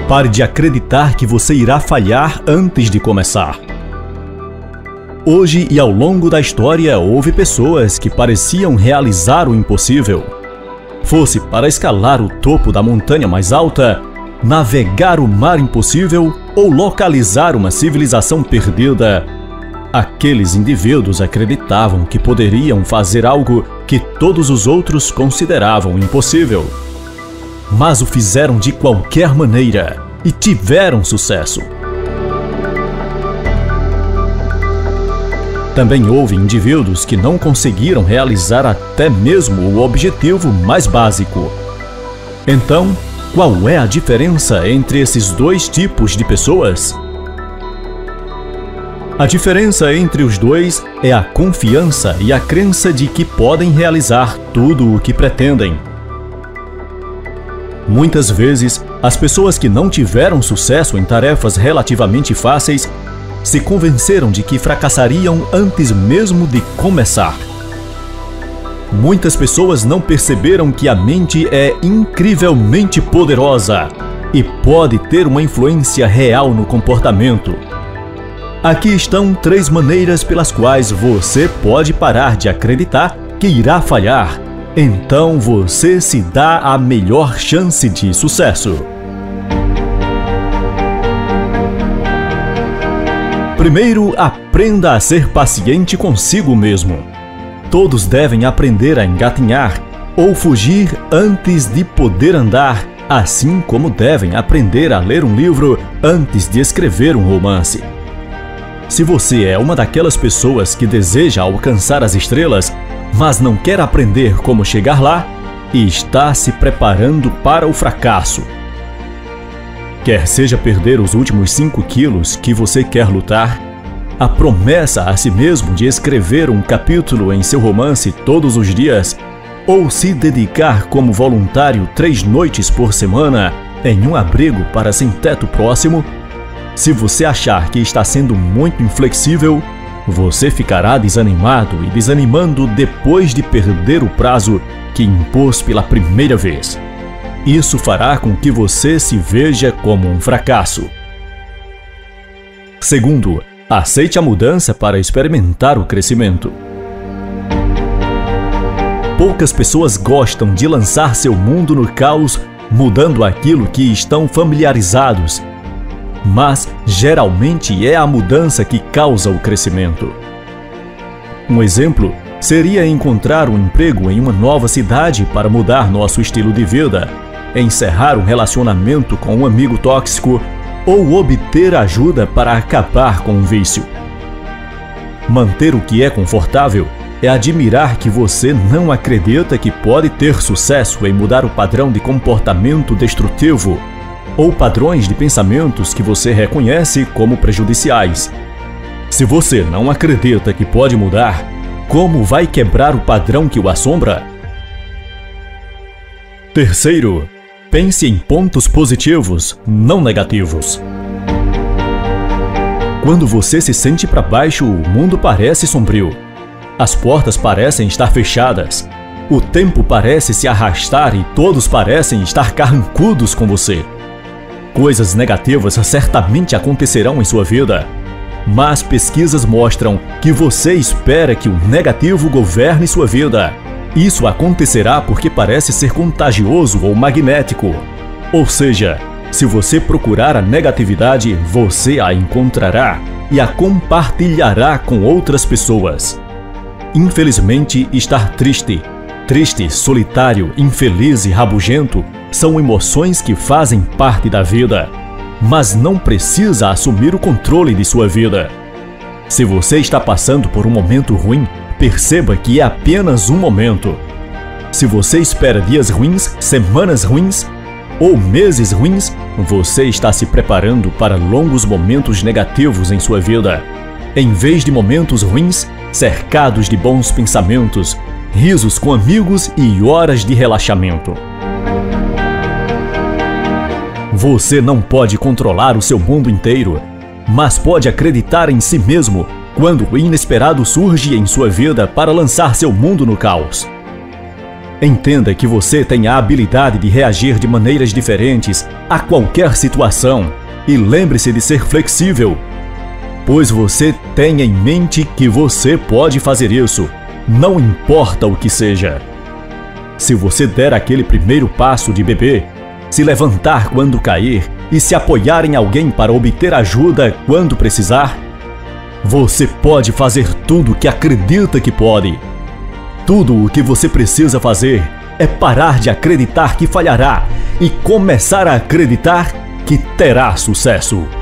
Pare de acreditar que você irá falhar antes de começar. Hoje e ao longo da história, houve pessoas que pareciam realizar o impossível. Fosse para escalar o topo da montanha mais alta, navegar o mar impossível ou localizar uma civilização perdida, aqueles indivíduos acreditavam que poderiam fazer algo que todos os outros consideravam impossível. Mas o fizeram de qualquer maneira e tiveram sucesso. Também houve indivíduos que não conseguiram realizar até mesmo o objetivo mais básico. Então, qual é a diferença entre esses dois tipos de pessoas? A diferença entre os dois é a confiança e a crença de que podem realizar tudo o que pretendem. Muitas vezes, as pessoas que não tiveram sucesso em tarefas relativamente fáceis se convenceram de que fracassariam antes mesmo de começar. Muitas pessoas não perceberam que a mente é incrivelmente poderosa e pode ter uma influência real no comportamento. Aqui estão 3 maneiras pelas quais você pode parar de acreditar que irá falhar. Então você se dá a melhor chance de sucesso. Primeiro, aprenda a ser paciente consigo mesmo. Todos devem aprender a engatinhar ou fugir antes de poder andar, assim como devem aprender a ler um livro antes de escrever um romance. Se você é uma daquelas pessoas que deseja alcançar as estrelas, mas não quer aprender como chegar lá, está se preparando para o fracasso. Quer seja perder os últimos 5 quilos que você quer lutar, a promessa a si mesmo de escrever um capítulo em seu romance todos os dias, ou se dedicar como voluntário 3 noites por semana em um abrigo para sem-teto próximo, se você achar que está sendo muito inflexível, você ficará desanimado e desanimando depois de perder o prazo que impôs pela primeira vez. Isso fará com que você se veja como um fracasso. Segundo, aceite a mudança para experimentar o crescimento. Poucas pessoas gostam de lançar seu mundo no caos, mudando aquilo que estão familiarizados. Mas, geralmente, é a mudança que causa o crescimento. Um exemplo seria encontrar um emprego em uma nova cidade para mudar nosso estilo de vida, encerrar um relacionamento com um amigo tóxico ou obter ajuda para acabar com um vício. Manter o que é confortável é admirar que você não acredita que pode ter sucesso em mudar o padrão de comportamento destrutivo ou padrões de pensamentos que você reconhece como prejudiciais. Se você não acredita que pode mudar, como vai quebrar o padrão que o assombra? Terceiro, pense em pontos positivos, não negativos. Quando você se sente para baixo, o mundo parece sombrio. As portas parecem estar fechadas. O tempo parece se arrastar e todos parecem estar carrancudos com você. Coisas negativas certamente acontecerão em sua vida, mas pesquisas mostram que você espera que o negativo governe sua vida. Isso acontecerá porque parece ser contagioso ou magnético. Ou seja, se você procurar a negatividade, você a encontrará e a compartilhará com outras pessoas. Infelizmente, estar triste, solitário, infeliz e rabugento são emoções que fazem parte da vida, mas não precisa assumir o controle de sua vida. Se você está passando por um momento ruim, perceba que é apenas um momento. Se você espera dias ruins, semanas ruins ou meses ruins, você está se preparando para longos momentos negativos em sua vida. Em vez de momentos ruins, cercados de bons pensamentos, risos com amigos e horas de relaxamento. Você não pode controlar o seu mundo inteiro, mas pode acreditar em si mesmo quando o inesperado surge em sua vida para lançar seu mundo no caos. Entenda que você tem a habilidade de reagir de maneiras diferentes a qualquer situação e lembre-se de ser flexível, pois você tem em mente que você pode fazer isso, não importa o que seja. Se você der aquele primeiro passo de bebê, se levantar quando cair e se apoiar em alguém para obter ajuda quando precisar, você pode fazer tudo o que acredita que pode. Tudo o que você precisa fazer é parar de acreditar que falhará e começar a acreditar que terá sucesso.